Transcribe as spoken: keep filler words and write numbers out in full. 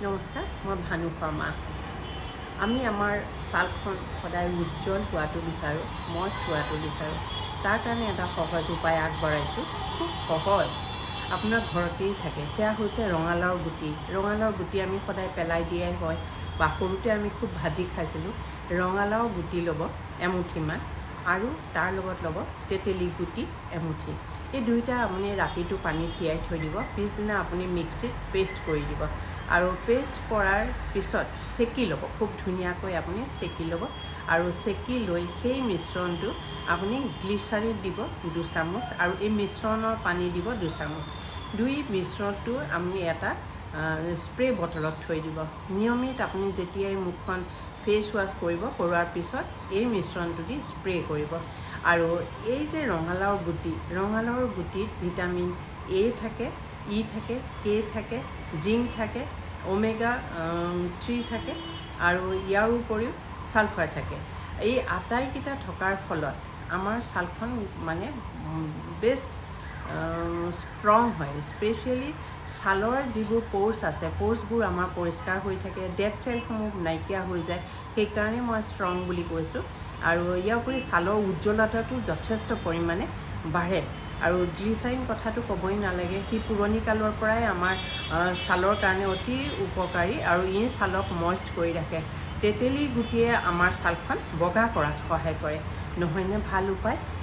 নমস্কাৰ, মই ভানু শৰ্মা। আমি আমাৰ ছালখন সদায় উজ্জ্বল হোৱাটো বিচাৰোঁ, মস্ত হোৱাটো বিচাৰোঁ। তাৰ কাৰণে এটা সহজ উপায় আগবঢ়াইছোঁ, খুব সহজ, আপোনাৰ ঘৰতেই থাকে। সেয়া হৈছে ৰঙালাওৰ গুটি। ৰঙালাওৰ গুটি আমি সদায় পেলাই দিয়াই হয় বা সৰুতে আমি খুব ভাজি খাইছিলোঁ। ৰঙালাওৰ গুটি ল'ব এমুঠিমান আৰু তাৰ লগত ল'ব তেতেলী গুটি এমুঠি। এই দুইটা আপুনি ৰাতিটো পানীত তিয়াই থৈ দিব, পিছদিনা আপুনি মিক্সিত পেষ্ট কৰি দিব আৰু পেষ্ট কৰাৰ পিছত চেকি ল'ব, খুব ধুনীয়াকৈ আপুনি চেকি ল'ব আৰু চেকি লৈ সেই মিশ্ৰণটো আপুনি গ্লিচাৰিন দিব দুচামুচ আৰু এই মিশ্ৰণৰ পানী দিব দুচামুচ। দুই মিশ্ৰণটো আপুনি এটা স্প্ৰে বটলত থৈ দিব। নিয়মিত আপুনি যেতিয়াই মুখখন ফেচ ৱাছ কৰিব, কৰোৱাৰ পিছত এই মিশ্ৰণটো দি স্প্ৰে কৰিব। আৰু এই যে ৰঙালাওৰ গুটি, ৰঙালাওৰ গুটিত ভিটামিন এ থাকে, ই থাকে, কে থাকে, জিংক থাকে, ওমেগা থ্ৰী থাকে আৰু ইয়াৰ উপৰিও ছালফাৰ থাকে। এই আটাইকেইটা থকাৰ ফলত আমাৰ ছালখন মানে বেষ্ট ষ্ট্ৰং হয়। স্পেচিয়েলি ছালৰ যিবোৰ প'ৰ্ছ আছে, প'ৰ্ছবোৰ আমাৰ পৰিষ্কাৰ হৈ থাকে, ডেড চেলসমূহ নাইকিয়া হৈ যায়। সেইকাৰণে মই ষ্ট্ৰং বুলি কৈছোঁ। আৰু ইয়াৰ উপৰি ছালৰ উজ্জ্বলতাটো যথেষ্ট পৰিমাণে বাঢ়ে। আৰু গ্লিচাৰিন কথাটো ক'বই নালাগে, সি পুৰণি কালৰ পৰাই আমাৰ ছালৰ কাৰণে অতি উপকাৰী আৰু ই ছালক মইষ্ট কৰি ৰাখে। তেতেলী গুটিয়ে আমাৰ ছালখন বগা কৰাত সহায় কৰে, নহয়নে? ভাল উপায়।